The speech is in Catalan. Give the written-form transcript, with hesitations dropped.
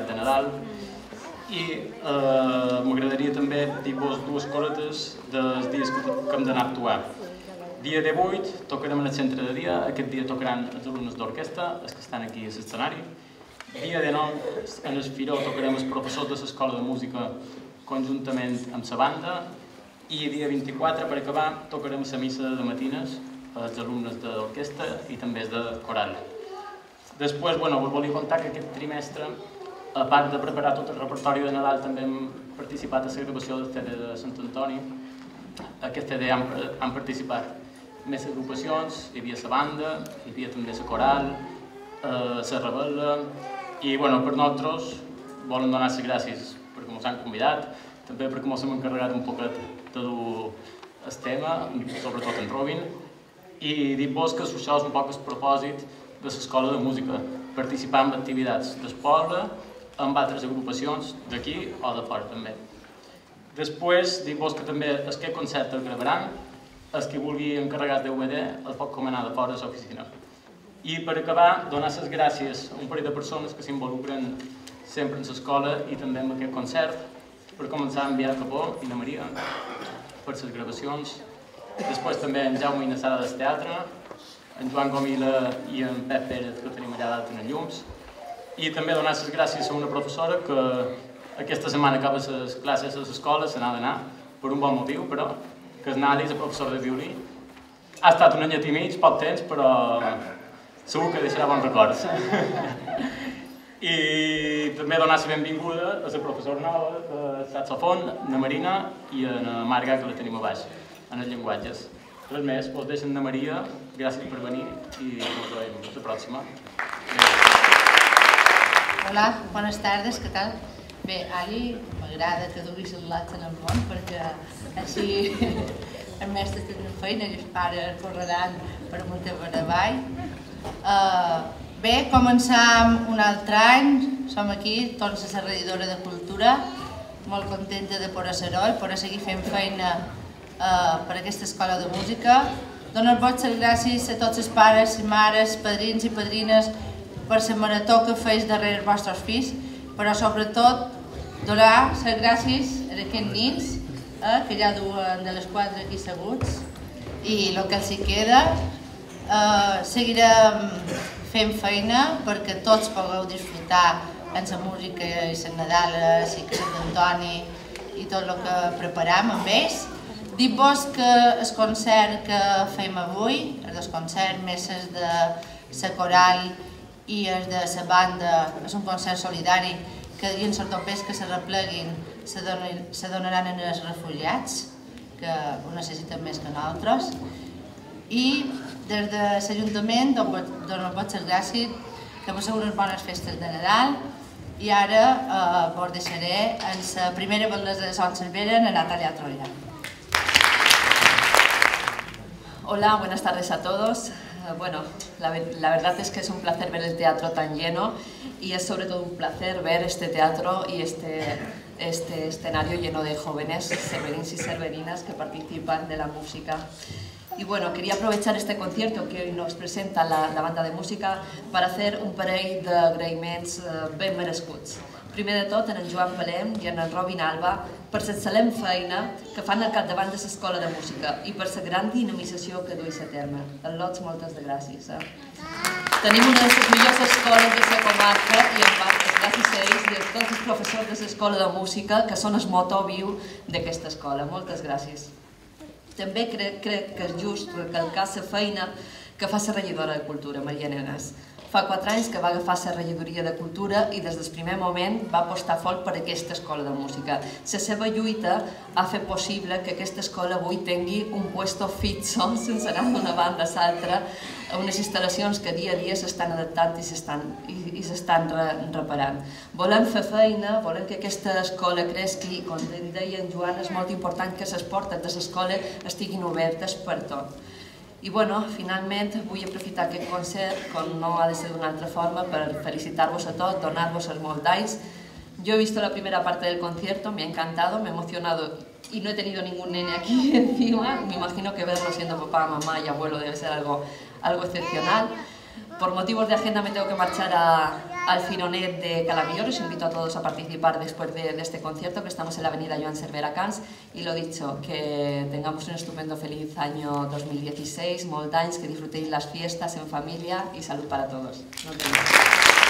de Nadal i m'agradaria també dir-vos dues cosetes dels dies que hem d'anar a actuar. Dia 18 tocarem en el centre de dia, aquest dia tocaran els alumnes d'orquestra, els que estan aquí a l'escenari. Dia 19 en el Firó tocarem els professors de l'escola de música conjuntament amb la banda i dia 24, per acabar, tocarem la missa de matines els alumnes d'orquestra i també els de coral. Després, us volia contar que aquest trimestre, a part de preparar tot el repertori de Nadal, també hem participat a la gravació del CD de Sant Antoni. Aquest CD han participat més agrupacions, hi havia la banda, hi havia també la coral, la rebel·la, i per nosaltres volen donar les gràcies perquè ens han convidat, també perquè ens hem encarregat un poquet de dur el tema, sobretot en Robin, i dir-vos que això és un poc el propòsit de l'escola de música, participar en activitats del poble, amb altres agrupacions d'aquí o de fora també. Després, dir-vos que també aquest concert el gravaran, el que vulgui encarregar el DVD el pot comanar de fora a l'oficina. I per acabar, donar les gràcies a un parell de persones que s'involucren sempre en l'escola i també en aquest concert. Per començar, en Biel Capó i na Maria per les gravacions. Després també en Jaume i na Sara del teatre, en Joan Gomila i en Pep Pérez, que tenim allà dalt en els llums. I també donar les gràcies a una professora que aquesta setmana acaba les classes a l'escola, se n'ha d'anar, per un bon motiu, però, que és Nàdia, la professora de violí. Ha estat un anyet i mig, poc temps, però segur que deixarà bons records. I també donar la benvinguda a la professora nova de saxofon, na Marina, i a na Marga, que la tenim a baix, en els llenguatges. Res més, us deixen na Maria, gràcies per venir i ens veiem la pròxima. Hola, bones tardes, què tal? Bé, Ali, m'agrada que duguis el lat en el món perquè així els mestres tenen feina i els pares correran per amunt i per avall. Bé, començam un altre any, som aquí, tots a la regidora de Cultura, molt contenta de poder ser-ho i poder seguir fent feina per aquesta escola de música. Donar-vos les gràcies a tots els pares i mares, padrins i padrines per la marató que feis darrere els vostres fills, però sobretot donar les gràcies a aquests nins que ja duen de les 4 aquí asseguts i el que els hi queda. Seguirem fent feina perquè tots pugueu disfrutar amb la música i les Nadales i Sant Antoni i tot el que preparam amb ells. Dir-vos que el concert que fem avui, el del concert més el de la coral i el de la banda, és un concert solidari que dins els topers que se repleguin se donaran als refugiats, que ho necessiten més que nosaltres. I des de l'Ajuntament dono-vos les gràcies, que passeu unes bones festes de Nadal i ara vos deixaré en la primera bellesa de Son Cervera, en Natalia Troya. Hola, buenas tardes a todos. Bueno, la verdad es que es un placer ver el teatro tan lleno y es sobre todo un placer ver este teatro y este escenario lleno de jóvenes cerverins y cerverinas que participan de la música. Y bueno, quería aprovechar este concierto que hoy nos presenta la banda de música para hacer un parell d'agraïments ben merescuts. Primer de tot, en Joan Palem i en Robin Alba per l'excel·lent feina que fan al capdavant de l'escola de música i per la gran dinamització que duis a terme. En lots, moltes de gràcies. Tenim una de les millors escoles de la comarca i en part és gràcies a ells i a tots els professors de l'escola de música que són el motor viu d'aquesta escola. Moltes gràcies. També crec que és just recalcar la feina que fa la regidora de Cultura, Maria Negas. Fa 4 anys que va agafar la regidoria de Cultura i des del primer moment va apostar fort per aquesta escola de música. La seva lluita ha fet possible que aquesta escola avui tingui un puesto fixo, sense anar d'una banda a l'altra, a unes instal·lacions que dia a dia s'estan adaptant i s'estan reparant. Volem fer feina, volem que aquesta escola creixi i, com deia en Joan, és molt important que les portes de l'escola estiguin obertes per tot. I bueno, finalment vull aprofitar aquest concert, com no ha de ser d'una altra forma, per felicitar-vos a tots, donar-vos els molts d'anys. Yo he visto la primera parte del concierto, me ha encantado, me ha emocionado y no he tenido ningún nene aquí encima. Me imagino que verlo siendo papá, mamá y abuelo debe ser algo excepcional. Por motivos de agenda me tengo que marchar a al Fironet de Calamior. Os invito a todos a participar después de este concierto, que estamos en la avenida Joan Cervera Camps. Y lo dicho, que tengamos un estupendo, feliz año 2016, molts d'anys, que disfrutéis las fiestas en familia y salud para todos. Nos vemos.